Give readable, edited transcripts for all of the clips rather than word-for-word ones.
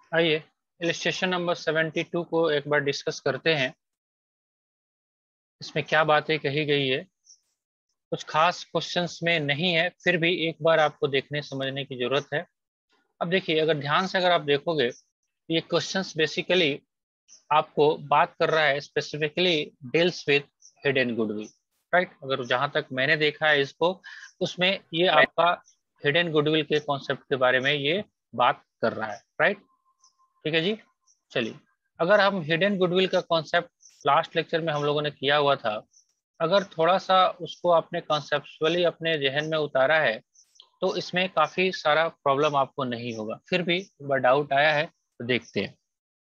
आइए illustration number 72 को एक बार डिस्कस करते हैं। इसमें क्या बातें कही गई है, कुछ खास क्वेश्चंस में नहीं है, फिर भी एक बार आपको देखने समझने की जरूरत है। अब देखिए, अगर ध्यान से अगर आप देखोगे तो ये क्वेश्चंस बेसिकली आपको बात कर रहा है, specifically deals with hidden goodwill, right. अगर जहां तक मैंने देखा है इसको, उसमें ये आपका हिडन गुडविल के कॉन्सेप्ट के बारे में ये बात कर रहा है, राइट। ठीक है जी। चलिए, अगर हम हिडन गुडविल का कॉन्सेप्ट लास्ट लेक्चर में हम लोगों ने किया हुआ था, अगर थोड़ा सा उसको आपने कॉन्सेप्चुअली अपने जहन में उतारा है तो इसमें काफी सारा प्रॉब्लम आपको नहीं होगा। फिर भी एक बार डाउट आया है तो देखते हैं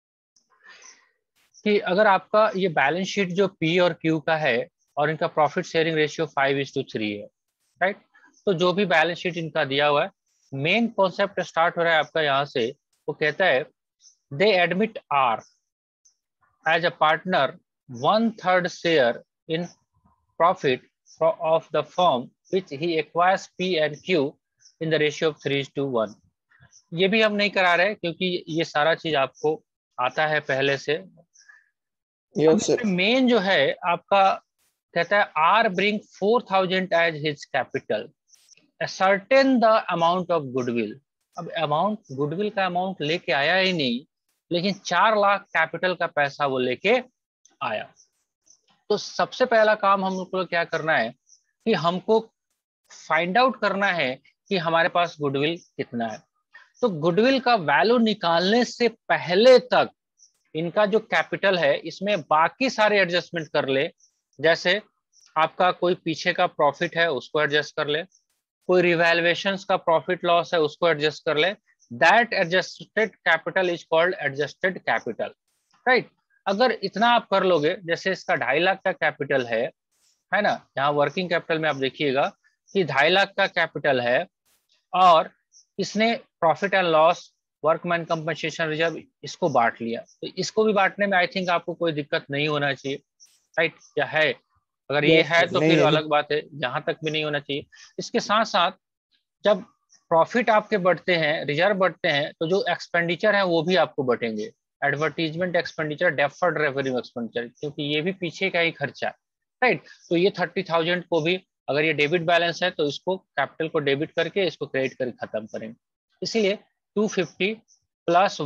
कि अगर आपका ये बैलेंस शीट जो पी और क्यू का है और इनका प्रॉफिट शेयरिंग रेशियो 5:3 है, राइट। तो जो भी बैलेंस शीट इनका दिया हुआ है, मेन कॉन्सेप्ट स्टार्ट हो रहा है आपका यहाँ से। वो कहता है they admit R as a partner 1/3 share in profit of the firm which he acquires P and Q in the ratio of 3:1। ये भी हम नहीं करा रहे क्योंकि ये सारा चीज आपको आता है पहले से। Yes sir. मेन जो है आपका कहता है R bring 4,000 as his capital, certain the amount of goodwill. अब अमाउंट गुडविल का अमाउंट लेके आया ही नहीं, लेकिन 4 लाख कैपिटल का पैसा वो लेके आया। तो सबसे पहला काम हम लोग को क्या करना है कि हमको फाइंड आउट करना है कि हमारे पास गुडविल कितना है। तो गुडविल का वैल्यू निकालने से पहले तक इनका जो कैपिटल है इसमें बाकी सारे एडजस्टमेंट कर ले। जैसे आपका कोई पीछे का प्रॉफिट है उसको एडजस्ट कर ले, कोई रिवैल्यूएशन का प्रॉफिट लॉस है उसको एडजस्ट कर ले। That adjusted capital is called adjusted capital, right. अगर इतना आप कर लोगे, जैसे इसका 2.5 लाख का कैपिटल है ना। यहाँ वर्किंग कैपिटल में आप देखिएगा कि 2.5 लाख का कैपिटल है और इसने profit and loss, workman compensation reserve, इसको बांट लिया। तो इसको भी बांटने में आई थिंक आपको कोई दिक्कत नहीं होना चाहिए, राइट। या है? अगर ये यस है सर, तो नहीं फिर है। अलग बात है, जहां तक भी नहीं होना चाहिए। इसके साथ साथ जब प्रॉफिट आपके बढ़ते हैं, रिजर्व बढ़ते हैं, तो जो एक्सपेंडिचर है वो भी आपको बढ़ेंगे। Advertisement expenditure, deferred revenue expenditure, क्योंकि ये भी पीछे का ही खर्चा है, राइट। तो ये 30,000 को भी, अगर ये डेबिट बैलेंस है तो इसको कैपिटल को डेबिट करके इसको क्रेडिट करके खत्म करेंगे। इसीलिए 250 प्लस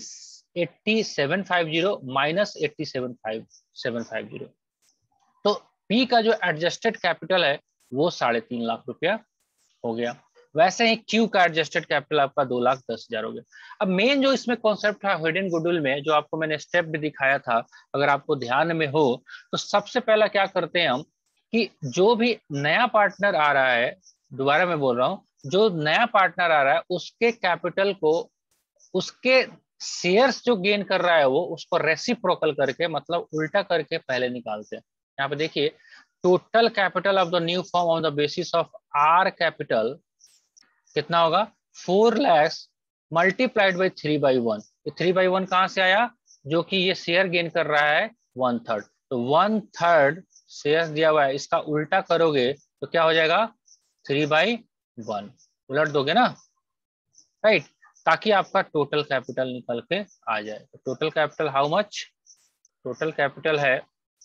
18750 माइनस 87,750। तो पी का जो एडजस्टेड कैपिटल है वो 3.5 लाख रुपया हो गया। वैसे ही क्यू का एडजस्टेड कैपिटल आपका 2,10,000 हो गया। अब मेन जो इसमें कॉन्सेप्ट था हिडन गुडविल में, जो आपको मैंने स्टेप भी दिखाया था, अगर आपको ध्यान में हो, तो सबसे पहला क्या करते हैं हम कि जो भी नया पार्टनर आ रहा है, दोबारा मैं बोल रहा हूँ, जो नया पार्टनर आ रहा है उसके कैपिटल को, उसके शेयर्स जो गेन कर रहा है वो उसको रेसिप्रोकल करके, मतलब उल्टा करके पहले निकालते हैं। यहाँ पे देखिए, total capital of the new firm on the basis of R capital कितना होगा, 4 lakhs मल्टीप्लाइड बाई 3/1। ये 3/1 कहां से आया, जो कि ये शेयर गेन कर रहा है 1/3। तो 1/3 शेयर दिया हुआ है, इसका उल्टा करोगे तो क्या हो जाएगा, 3/1। उलट दोगे ना, राइट, ताकि आपका टोटल कैपिटल निकल के आ जाए। तो total capital how much, total capital है,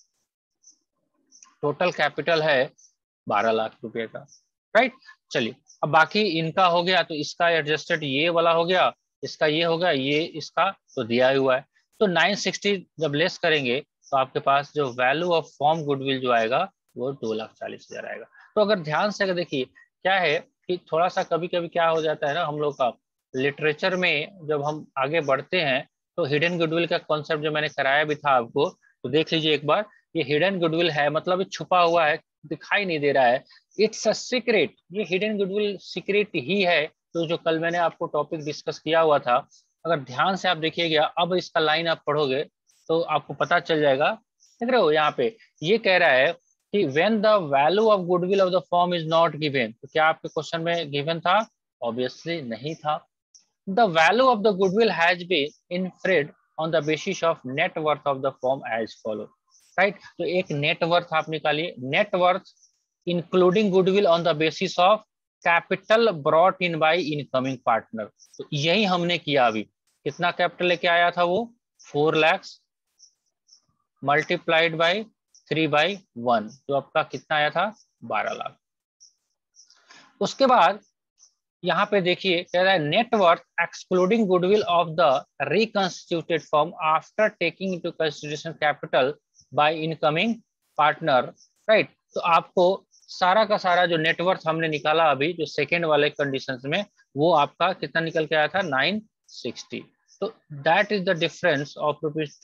टोटल कैपिटल है 12 लाख रुपए का, राइट। चलिए, अब बाकी इनका हो गया, तो इसका एडजस्टेड ये वाला हो गया, इसका ये हो गया, ये इसका तो दिया हुआ है। तो 960 जब लेस करेंगे तो आपके पास जो वैल्यू ऑफ फॉर्म गुडविल जो आएगा वो 2,40,000 आएगा। तो अगर ध्यान से अगर देखिए, क्या है कि थोड़ा सा कभी कभी क्या हो जाता है ना, हम लोग का लिटरेचर में जब हम आगे बढ़ते हैं तो हिडन गुडविल का कॉन्सेप्ट जो मैंने कराया भी था आपको, तो देख लीजिए एक बार। ये हिडन गुडविल है, मतलब ये छुपा हुआ है, दिखाई नहीं दे रहा है। इट्स अ सीक्रेट, ये हिडन गुडविल सीक्रेट ही है। तो जो कल मैंने आपको टॉपिक डिस्कस किया हुआ था, अगर ध्यान से आप देखिएगा, अब इसका लाइन आप पढ़ोगे तो आपको पता चल जाएगा। देख रहे हो यहाँ पे, ये कह रहा है कि when the value of goodwill of the firm is not given. तो क्या आपके क्वेश्चन में गिवन था? ऑब्वियसली नहीं था। The value of the goodwill has been inferred on the basis of net worth of the firm as follow, right. तो एक net worth आप निकालिए, net worth including goodwill on the basis of capital brought in by incoming partner. तो यही हमने किया अभी। कितना कैपिटल लेके आया था वो 4 लाख मल्टीप्लाइड बाई 3/1, तो आपका कितना आया था 12 लाख। उसके बाद यहाँ पे देखिए कह रहा है net worth excluding goodwill of the reconstituted firm after taking into consideration capital by incoming partner, right. तो आपको सारा का सारा जो नेटवर्थ हमने निकाला अभी जो सेकेंड वाले कंडीशंस में, वो आपका कितना निकल के आया था 960। तो that is the difference of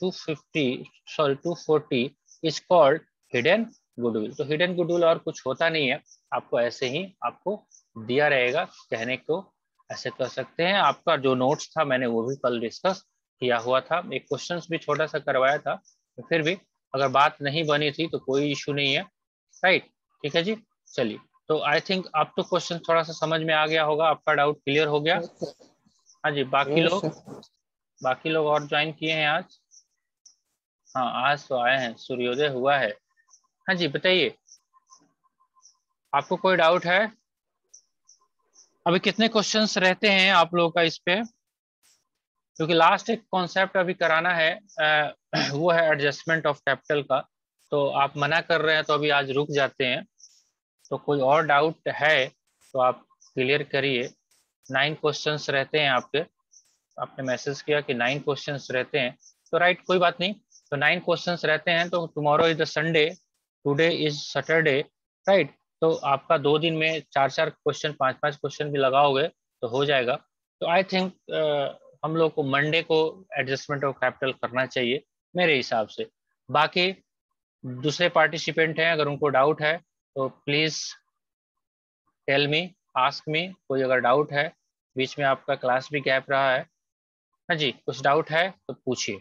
₹240 is called hidden goodwill. तो हिडन गुडविल और कुछ होता नहीं है, आपको ऐसे ही आपको दिया रहेगा, कहने को ऐसे कर सकते हैं। आपका जो नोट्स था मैंने वो भी कल डिस्कस किया हुआ था, एक क्वेश्चंस भी छोटा सा करवाया था, तो फिर भी अगर बात नहीं बनी थी तो कोई इशू नहीं है, राइट। ठीक है जी, चलिए। तो आई थिंक आप तो क्वेश्चन थोड़ा सा समझ में आ गया होगा, आपका डाउट क्लियर हो गया। हाँ जी, बाकी लोग और ज्वाइन किए हैं आज? हाँ आज तो आए हैं, सूर्योदय हुआ है। हाँ जी बताइए, आपको कोई डाउट है? अभी कितने क्वेश्चंस रहते हैं आप लोगों का इस पे? क्योंकि लास्ट एक कॉन्सेप्ट अभी कराना है, वो है एडजस्टमेंट ऑफ कैपिटल का। तो आप मना कर रहे हैं तो अभी आज रुक जाते हैं। तो कोई और डाउट है तो आप क्लियर करिए। 9 क्वेश्चंस रहते हैं आपके, आपने मैसेज किया कि 9 क्वेश्चंस रहते हैं, तो राइट कोई बात नहीं। तो 9 क्वेश्चंस रहते हैं, तो tomorrow is the Sunday, today is Saturday, right. तो आपका 2 दिन में 4-4 क्वेश्चन, 5-5 क्वेश्चन भी लगाओगे तो हो जाएगा। तो आई थिंक हम लोग को मंडे को एडजस्टमेंट ऑफ कैपिटल करना चाहिए मेरे हिसाब से। बाकी दूसरे पार्टिसिपेंट हैं, अगर उनको डाउट है तो please tell me, ask me. कोई अगर डाउट है, बीच में आपका क्लास भी गैप रहा है, हाँ जी कुछ डाउट है तो पूछिए।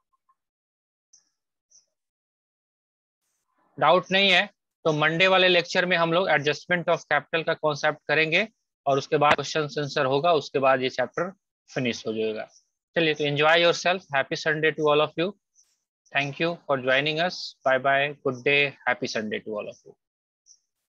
डाउट नहीं है तो मंडे वाले लेक्चर में हम लोग एडजस्टमेंट ऑफ कैपिटल का कॉन्सेप्ट करेंगे, और उसके बाद क्वेश्चन आंसर होगा, उसके बाद ये चैप्टर फिनिश हो जाएगा। चलिए, तो enjoy yourself, happy Sunday to all of you. Thank you for joining us, bye bye, good day, happy Sunday to all of you.